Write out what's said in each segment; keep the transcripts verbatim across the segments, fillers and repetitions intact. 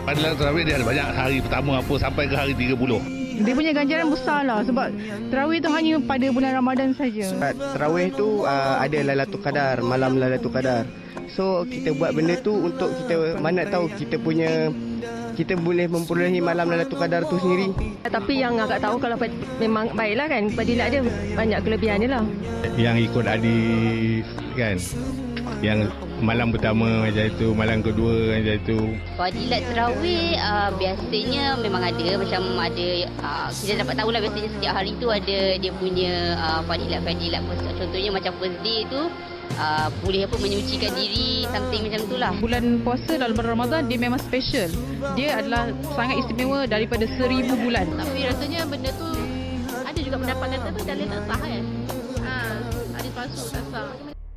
Pada tarawih dia ada banyak hari pertama apa sampai ke hari tiga puluh. Dia punya ganjaran besar lah sebab tarawih tu hanya pada bulan Ramadan saja. Tarawih tu uh, ada Lailatul Qadar, malam Lailatul Qadar. So kita buat benda tu untuk kita mana tahu kita punya kita boleh memperolehi malam Lailatul Qadar tu sendiri. Tapi yang agak tahu kalau memang baiklah kan, fadilat dia banyak kelebihan dia lah. Yang ikut hadis kan, yang malam pertama macam itu, malam kedua macam itu. Fadilat tarawih uh, biasanya memang ada, macam ada uh, kita dapat tahulah biasanya setiap hari tu ada dia punya uh, fadilat-fadilat. Contohnya macam first day tu uh, boleh apa menyucikan diri, something macam itulah. Bulan puasa dalam bulan Ramadan dia memang special. Dia adalah sangat istimewa daripada seribu bulan. Tapi rasanya benda tu ada juga pendapat kata tu dalil tak sah kan. Ha, hadis palsu tak sah.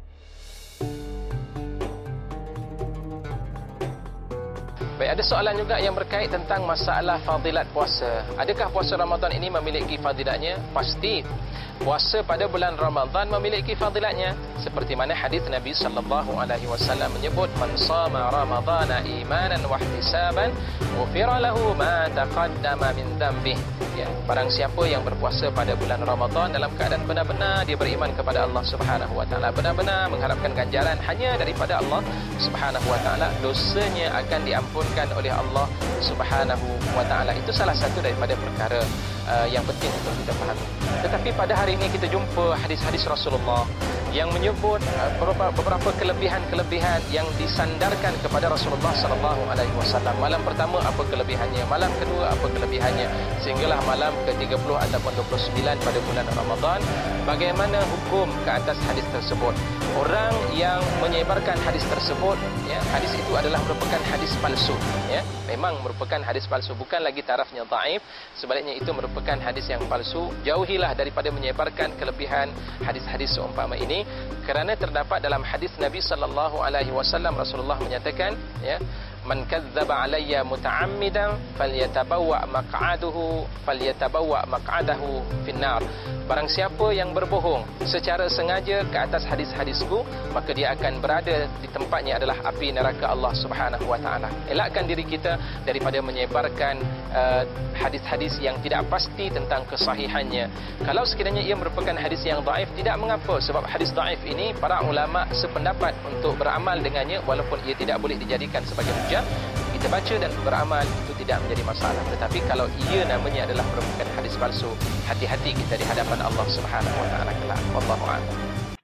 Baik, ada soalan juga yang berkait tentang masalah fadilat puasa. Adakah puasa Ramadan ini memiliki fadilatnya? Pasti. Puasa pada bulan Ramadan memiliki fadilatnya. Seperti mana hadis Nabi sallallahu alaihi wasallam menyebut, "Man shama Ramadhana imanan wa ihtisaban, ghufira lahu ma taqaddama min dhanbih." Ya, barang siapa yang berpuasa pada bulan Ramadan dalam keadaan benar-benar dia beriman kepada Allah Subhanahu wa taala, benar-benar mengharapkan ganjaran hanya daripada Allah Subhanahu wa taala, dosanya akan diampunkan oleh Allah Subhanahu wa taala. Itu salah satu daripada perkara uh, yang penting untuk kita fahami. Tetapi pada hari ini kita jumpa hadis-hadis Rasulullah yang menyebut uh, beberapa, beberapa kelebihan-kelebihan yang disandarkan kepada Rasulullah sallallahu alaihi wasallam. Malam pertama apa kelebihannya, malam kedua apa kelebihannya, sehinggalah malam ke tiga puluh ataupun dua puluh sembilan pada bulan Ramadan. Bagaimana hukum ke atas hadis tersebut? Orang yang menyebarkan hadis tersebut, ya, hadis itu adalah merupakan hadis palsu, ya. Memang merupakan hadis palsu, bukan lagi tarafnya dhaif, sebaliknya itu merupakan hadis yang palsu. Jauhilah daripada menyebarkan kelebihan hadis-hadis seumpama ini, kerana terdapat dalam hadis Nabi sallallahu alaihi wasallam Rasulullah menyatakan, ya, man kadzdzaba alayya muta'ammidan falyatabawwa maq'adahu falyatabawwa maq'adahu finnar. Barang siapa yang berbohong secara sengaja ke atas hadis-hadisku, maka dia akan berada di tempatnya adalah api neraka Allah Subhanahu wa taala. Elakkan diri kita daripada menyebarkan uh, hadis-hadis yang tidak pasti tentang kesahihannya. Kalau sekiranya ia merupakan hadis yang dhaif, tidak mengapa, sebab hadis dhaif ini para ulama sependapat untuk beramal dengannya walaupun ia tidak boleh dijadikan sebagai hujah. Kita baca dan beramal itu tidak menjadi masalah. Tetapi kalau ia namanya adalah merupakan hadis palsu, hati-hati kita di hadapan Allah Subhanahu wa taala kelak. Wallahu a'lam.